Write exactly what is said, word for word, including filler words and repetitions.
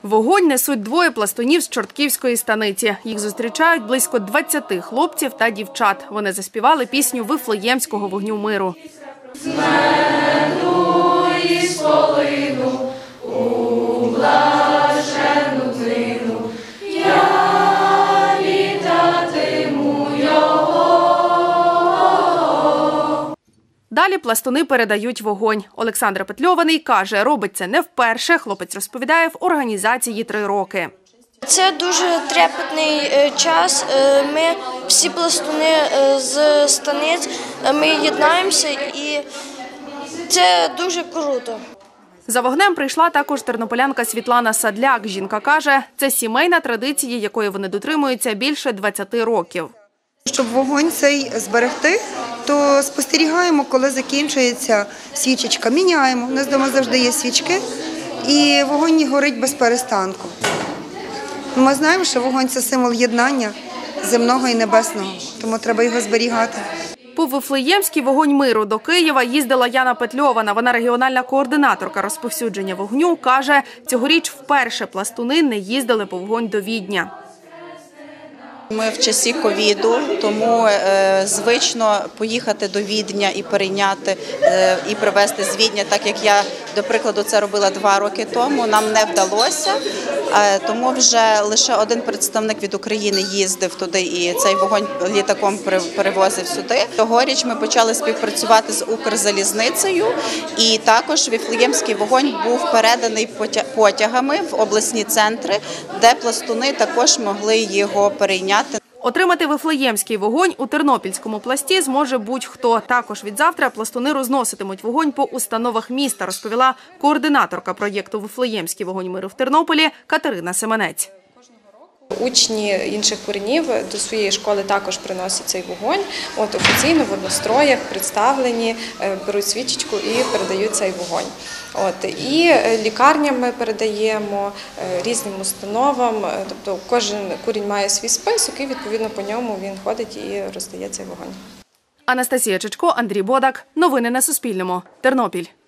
Вогонь несуть двоє пластунів з Чортківської станиці. Їх зустрічають близько двадцяти хлопців та дівчат. Вони заспівали пісню Вифлеємського вогню миру. Далі пластуни передають вогонь. Олександр Петльований каже, робить це не вперше. Хлопець розповідає, в організації три роки. Це дуже трепетний час. Ми всі пластуни з станиць, ми єднаємося і це дуже круто. За вогнем прийшла також тернополянка Світлана Садляк. Жінка каже, це сімейна традиція, якої вони дотримуються більше двадцяти років. Щоб вогонь цей зберегти, то спостерігаємо, коли закінчується свічечка, міняємо. У нас вдома завжди є свічки, і вогонь горить без перестанку. Ми знаємо, що вогонь – це символ єднання земного і небесного, тому треба його зберігати. По Вифлеємський вогонь миру до Києва їздила Яна Петльована. Вона регіональна координаторка розповсюдження вогню. Каже, цьогоріч вперше пластуни не їздили по вогонь до Відня. Ми в часі ковіду, тому е, звично поїхати до Відня і перейняти, е, і привезти з Відня, так як я, до прикладу, це робила два роки тому, нам не вдалося, е, тому вже лише один представник від України їздив туди і цей вогонь літаком перевозив сюди. Цьогоріч ми почали співпрацювати з Укрзалізницею, і також Вифлеємський вогонь був переданий потягами в обласні центри, де пластуни також могли його перейняти. Отримати Вифлеємський вогонь у тернопільському пласті зможе будь-хто. Також від завтра пластуни розноситимуть вогонь по установах міста, розповіла координаторка проєкту «Вифлеємський вогонь миру» в Тернополі Катерина Семенець. Учні інших коренів до своєї школи також приносять цей вогонь. От офіційно в одностроях представлені, беруть свічечку і передають цей вогонь. От і лікарням ми передаємо, різним установам. Тобто кожен курінь має свій список і відповідно по ньому він ходить і роздає цей вогонь. Анастасія Чичко, Андрій Бодак. Новини на Суспільному. Тернопіль.